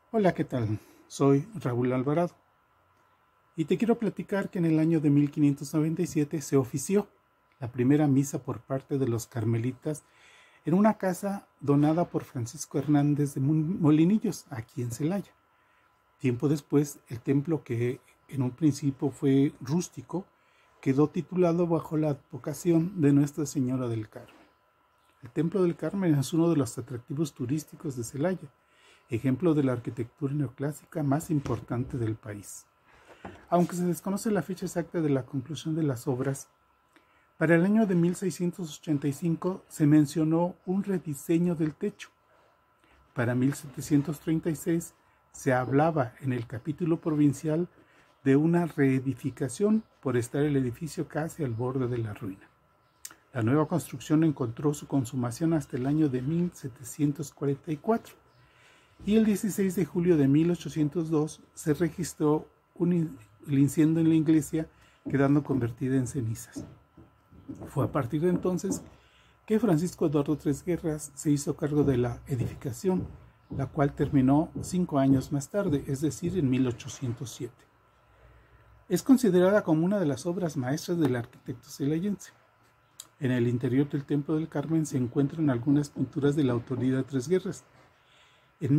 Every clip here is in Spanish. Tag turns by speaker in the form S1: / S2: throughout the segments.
S1: Hola, ¿qué tal? Soy Raúl Alvarado y te quiero platicar que en el año de 1597 se ofició la primera misa por parte de los carmelitas en una casa donada por Francisco Hernández de Molinillos, aquí en Celaya. Tiempo después, el templo, que en un principio fue rústico, quedó titulado bajo la advocación de Nuestra Señora del Carmen. El Templo del Carmen es uno de los atractivos turísticos de Celaya, ejemplo de la arquitectura neoclásica más importante del país. Aunque se desconoce la fecha exacta de la conclusión de las obras, para el año de 1685 se mencionó un rediseño del techo. Para 1736 se hablaba en el capítulo provincial de una reedificación por estar el edificio casi al borde de la ruina. La nueva construcción encontró su consumación hasta el año de 1744 y el 16 de julio de 1802 se registró el incendio en la iglesia, quedando convertida en cenizas. Fue a partir de entonces que Francisco Eduardo Tres Guerras se hizo cargo de la edificación, la cual terminó 5 años más tarde, es decir, en 1807. Es considerada como una de las obras maestras del arquitecto celayense. En el interior del Templo del Carmen se encuentran algunas pinturas de la autoría de Tres Guerras. En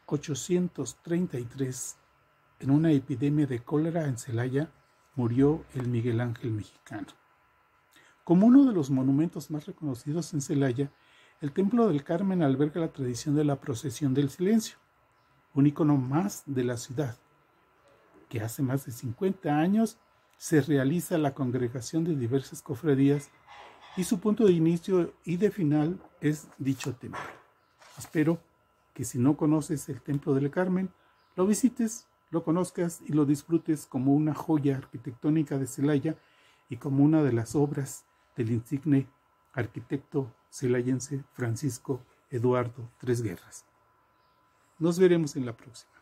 S1: 1833, en una epidemia de cólera en Celaya, murió el Miguel Ángel mexicano. Como uno de los monumentos más reconocidos en Celaya, el Templo del Carmen alberga la tradición de la Procesión del Silencio, un icono más de la ciudad, que hace más de 50 años se realiza la congregación de diversas cofradías y su punto de inicio y de final es dicho templo. Espero que si no conoces el Templo del Carmen, lo visites, lo conozcas y lo disfrutes como una joya arquitectónica de Celaya y como una de las obras del insigne arquitecto celayense Francisco Eduardo Tres Guerras. Nos veremos en la próxima.